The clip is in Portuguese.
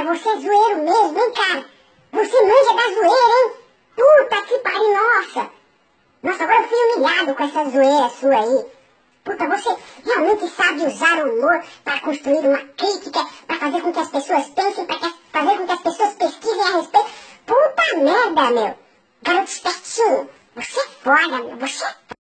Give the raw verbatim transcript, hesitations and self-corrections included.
você é zoeiro mesmo, hein, cara? Você manja da zoeira, hein? Puta que pariu, nossa! Nossa, agora eu fui humilhado com essa zoeira sua aí. Puta, você realmente sabe usar o humor para construir uma crítica, para fazer com que as pessoas pensem, para fazer com que as pessoas pesquisem a respeito. Puta merda, meu! Garoto espertinho, você é foda, meu, você é